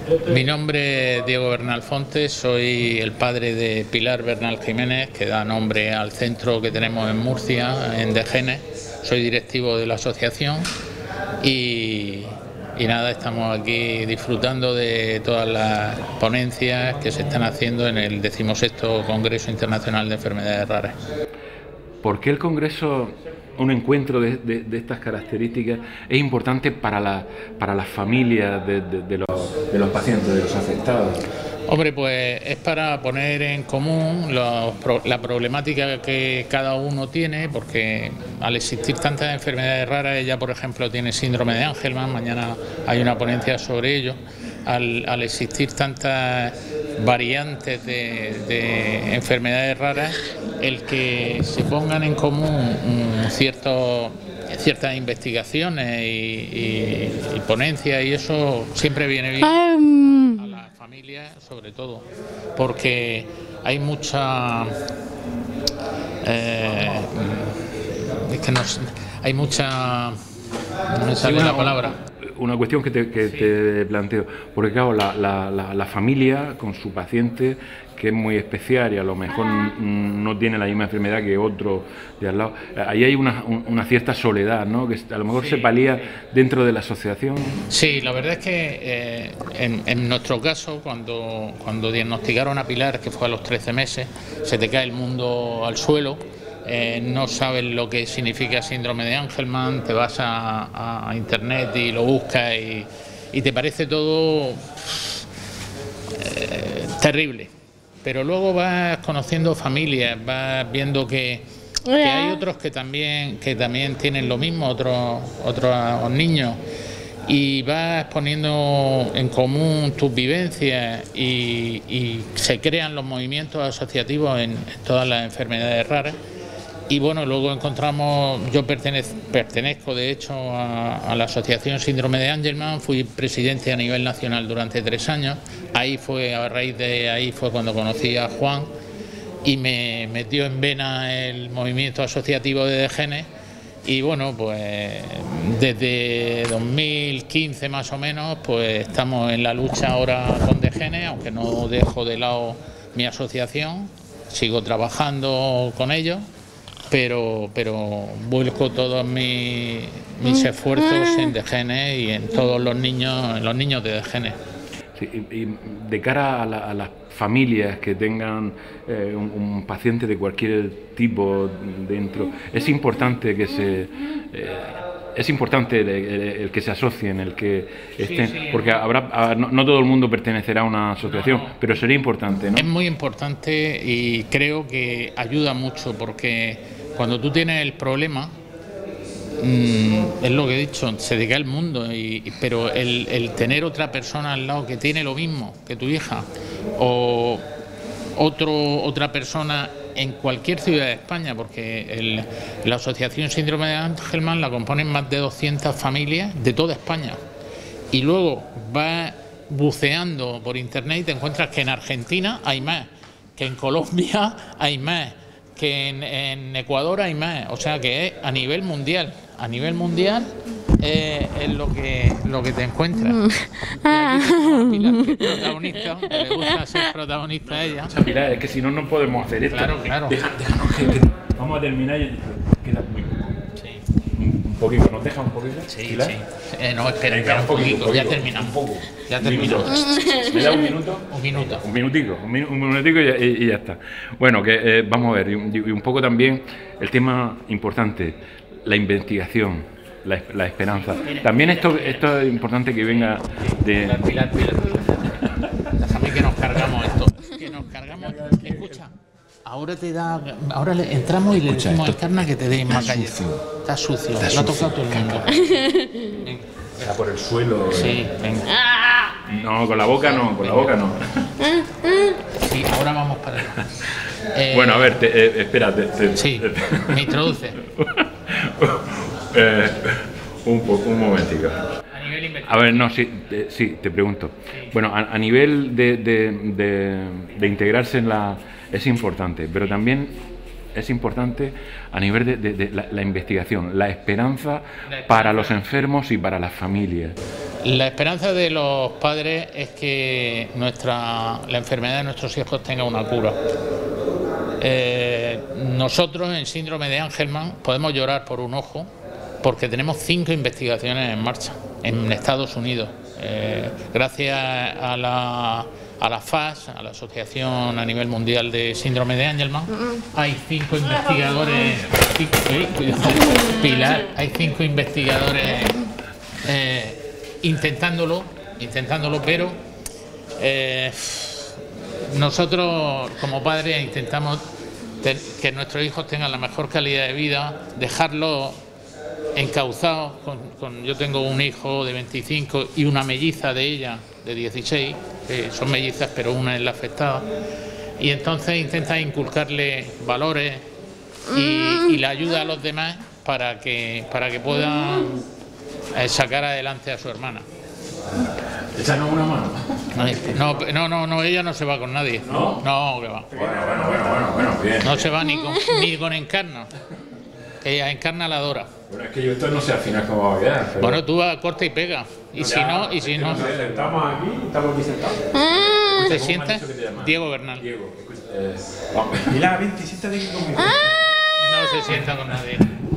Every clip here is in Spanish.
Mi nombre es Diego Bernal Fontes, soy el padre de Pilar Bernal Jiménez, que da nombre al centro que tenemos en Murcia, en Dejene. Soy directivo de la asociación y nada, estamos aquí disfrutando de todas las ponencias que se están haciendo en el 16º Congreso Internacional de Enfermedades Raras. ¿Por qué el Congreso, un encuentro de estas características, es importante para las familias de los pacientes, de los afectados? Hombre, pues es para poner en común la problemática que cada uno tiene, porque al existir tantas enfermedades raras, ella por ejemplo tiene síndrome de Angelman, mañana hay una ponencia sobre ello, al existir tantas variantes de enfermedades raras, el que se pongan en común ciertas investigaciones y ponencias y eso siempre viene bien a las familias, sobre todo porque hay mucha no me sale la palabra. Una cuestión que te planteo, porque claro, la familia con su paciente, que es muy especial y a lo mejor no tiene la misma enfermedad que otro de al lado, ahí hay una cierta soledad, ¿no?, que a lo mejor se palía dentro de la asociación. Sí, la verdad es que en nuestro caso, cuando diagnosticaron a Pilar, que fue a los 13 meses, se te cae el mundo al suelo. No sabes lo que significa síndrome de Angelman, te vas a internet y lo buscas y te parece todo terrible, pero luego vas conociendo familias, vas viendo que hay otros que también tienen lo mismo, otros niños, y vas poniendo en común tus vivencias y se crean los movimientos asociativos en todas las enfermedades raras. Y bueno, luego encontramos, yo pertenezco de hecho a la Asociación Síndrome de Angelman, fui presidente a nivel nacional durante 3 años, a raíz de ahí fue cuando conocí a Juan y me metió en vena el movimiento asociativo de Dejene y bueno, pues desde 2015 más o menos, pues estamos en la lucha ahora con Dejene, aunque no dejo de lado mi asociación, sigo trabajando con ellos. Pero vuelco todos mis esfuerzos en Dejene y en todos los niños de Dejene. Sí, y de cara a las familias que tengan un paciente de cualquier tipo dentro, es importante el que se asocien, el que estén, sí, porque no todo el mundo pertenecerá a una asociación, pero sería importante, ¿no? Es muy importante y creo que ayuda mucho porque cuando tú tienes el problema, es lo que he dicho, se te cae el mundo, pero el tener otra persona al lado que tiene lo mismo que tu hija o otra persona en cualquier ciudad de España, porque la Asociación Síndrome de Angelman la componen más de 200 familias de toda España. Y luego vas buceando por internet y te encuentras que en Argentina hay más, que en Colombia hay más, que en Ecuador hay más. O sea que es a nivel mundial. A nivel mundial es lo que te encuentras. Y aquí Pilar, que es protagonista, que le gusta ser protagonista a ella. O sea, Pilar, es que si no, no podemos hacer esto. Claro. Déjanos que vamos a terminar y queda muy poco. Sí. Un poquito, ¿nos deja un poquito? Sí, Pilar? Sí. No, espera un poquito, ya terminamos. Ya terminamos. ¿Me da un minuto? Un minutico y ya está. Bueno, que vamos a ver, y un poco también el tema importante, la investigación, la esperanza. También esto es importante que venga de... Pilar. Déjame que nos cargamos esto. Escucha. Ahora entramos y le decimos al carna que te dé más calle. Está sucio. Lo ha tocado todo el mundo. Está por el suelo. Sí, venga. No, con la boca no. Sí, ahora vamos para allá. Bueno, a ver, espérate. Sí, me introduce. Un momentico. A ver, no, sí, te pregunto. Bueno, a nivel de integrarse en es importante, pero también es importante a nivel de la investigación, la esperanza para los enfermos y para las familias. La esperanza de los padres es que la enfermedad de nuestros hijos tenga una cura. Nosotros en síndrome de Angelman podemos llorar por un ojo porque tenemos 5 investigaciones en marcha en Estados Unidos. Gracias a la FAS, a la Asociación a nivel mundial de síndrome de Angelman, hay 5 investigadores. Pilar, hay 5 investigadores intentándolo, pero nosotros como padres intentamos que nuestros hijos tengan la mejor calidad de vida, dejarlos encauzados. Yo tengo un hijo de 25 y una melliza de ella de 16, son mellizas pero una es la afectada, y entonces intenta inculcarle valores y la ayuda a los demás para que puedan sacar adelante a su hermana. ¿Echarnos una mano? No, ella no se va con nadie. ¿No? No, que va. Bueno, bien. No se va ni con Encarna. Ella Encarna la adora. Bueno, es que yo esto no sé al final cómo va a quedar. Pero... Bueno, tú vas, corta y pega. Y si no... Estamos aquí sentados. ¿Te sientes? Diego Bernal. Diego, Pilar, ven, siéntate aquí conmigo. No se sienta con nadie.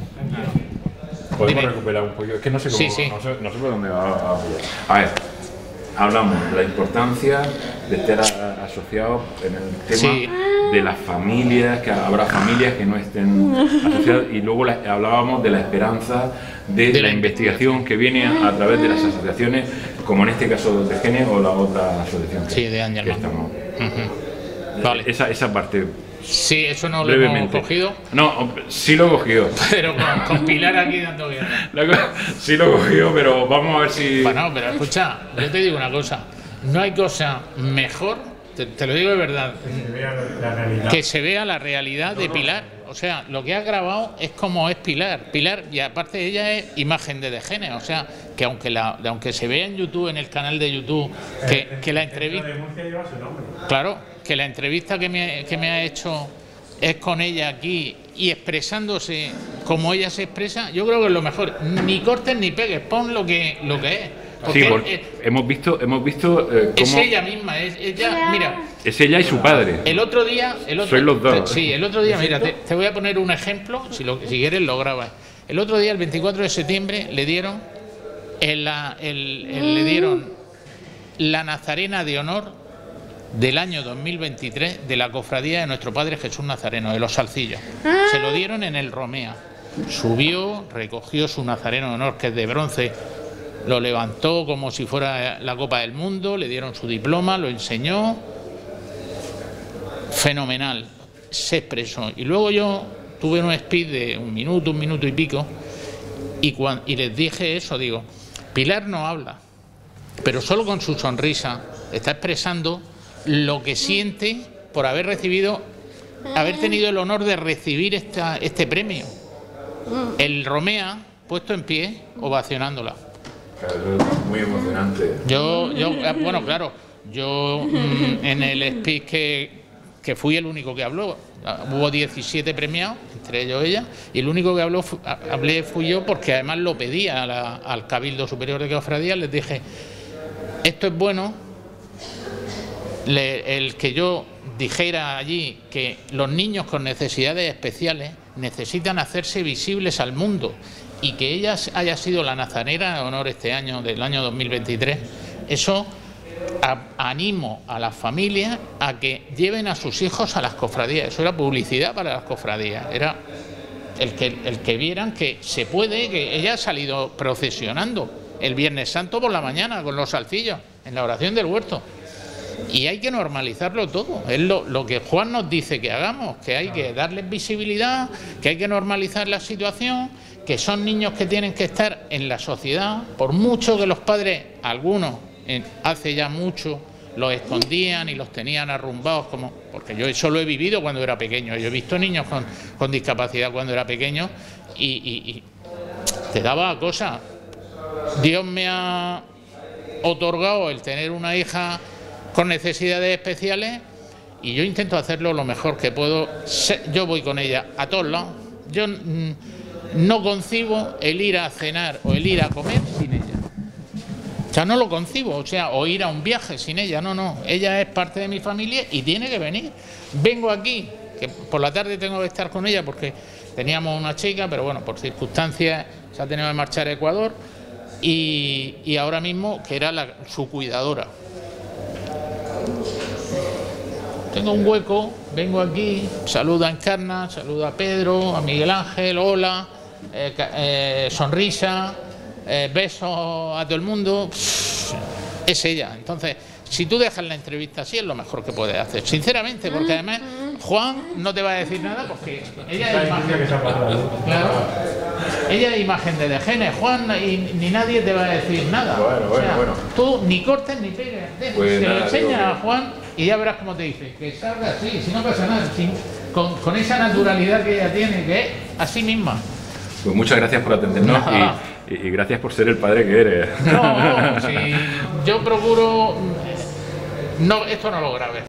Podemos Dime. recuperar un poquito. Es que no sé cómo. Sí. No sé por dónde va. A ver, hablamos de la importancia de estar asociados en el tema de las familias, que habrá familias que no estén asociadas, y luego hablábamos de la esperanza de la investigación que viene a través de las asociaciones, como en este caso de Gene o la otra asociación De Angelman. estamos. Vale. Esa parte. Sí, eso no lo Brevemente. hemos cogido, No, sí lo he cogido. pero con Pilar aquí dando guerra. Sí lo he cogido, pero vamos a ver si... Bueno, pero escucha, yo te digo una cosa, no hay cosa mejor, te lo digo de verdad, que se vea la realidad de Pilar. O sea, lo que has grabado es como es Pilar. Pilar, y aparte ella es imagen de Gene, o sea, que aunque se vea en YouTube, en el canal de YouTube, que la entrevista... Claro, que la entrevista que me ha hecho es con ella aquí y expresándose como ella se expresa, yo creo que es lo mejor. Ni cortes ni pegues, pon lo que es. Sí, hemos visto cómo... Es ella misma, es ella, mira... Es ella y su padre. El otro día... Sois los dos. Sí, el otro día, mira, te voy a poner un ejemplo, si quieres lo grabas. El otro día, el 24 de septiembre, le dieron le dieron la Nazarena de Honor del año 2023 de la cofradía de nuestro Padre Jesús Nazareno, de los Salcillos. Se lo dieron en el Romea. Subió, recogió su Nazareno de Honor, que es de bronce, lo levantó como si fuera la Copa del Mundo, le dieron su diploma, lo enseñó. Fenomenal, se expresó. Y luego yo tuve un speech de un minuto y pico, y les dije eso, digo, Pilar no habla, pero solo con su sonrisa está expresando lo que siente por haber tenido el honor de recibir este premio. El Romea puesto en pie, ovacionándola. Claro, es muy emocionante. Bueno, claro, yo en el speech que fui el único que habló, hubo 17 premiados, entre ellos ella, y el único que hablé fui yo, porque además lo pedía al Cabildo Superior de Cofradías. Les dije, esto es bueno, el que yo dijera allí que los niños con necesidades especiales necesitan hacerse visibles al mundo, y que ella haya sido la nazarena de honor este año, del año 2023, eso animo a las familias a que lleven a sus hijos a las cofradías. Eso era publicidad para las cofradías, era el que vieran que se puede, que ella ha salido procesionando el Viernes Santo por la mañana con los salcillos en la oración del huerto. Y hay que normalizarlo todo. Es lo que Juan nos dice que hagamos, que hay que darles visibilidad, que hay que normalizar la situación, que son niños que tienen que estar en la sociedad, por mucho que los padres, algunos hace ya mucho, los escondían y los tenían arrumbados, porque yo eso lo he vivido cuando era pequeño. Yo he visto niños con discapacidad cuando era pequeño y te daba cosas. Dios me ha otorgado el tener una hija con necesidades especiales y yo intento hacerlo lo mejor que puedo. Yo voy con ella a todos lados. Yo no concibo el ir a cenar o el ir a comer sin ella. O sea, no lo concibo, o sea, o ir a un viaje sin ella, no. Ella es parte de mi familia y tiene que venir. Vengo aquí, que por la tarde tengo que estar con ella porque teníamos una chica, pero bueno, por circunstancias se ha tenido que marchar a Ecuador y ahora mismo que era su cuidadora. Tengo un hueco, vengo aquí, saludo a Encarna, saludo a Pedro, a Miguel Ángel, hola, sonrisa, besos a todo el mundo. Es ella. Entonces, si tú dejas la entrevista así, es lo mejor que puedes hacer, sinceramente, porque además Juan no te va a decir nada porque ella es imagen, claro, ella es imagen de genes, Juan, ni nadie te va a decir nada. Bueno. Tú ni cortes ni pegues, pues se lo enseñas a Juan y ya verás cómo te dice, que salga así, si no pasa nada, con esa naturalidad que ella tiene, que es así misma. Pues muchas gracias por atendernos y gracias por ser el padre que eres. No, si yo procuro, esto no lo grabes.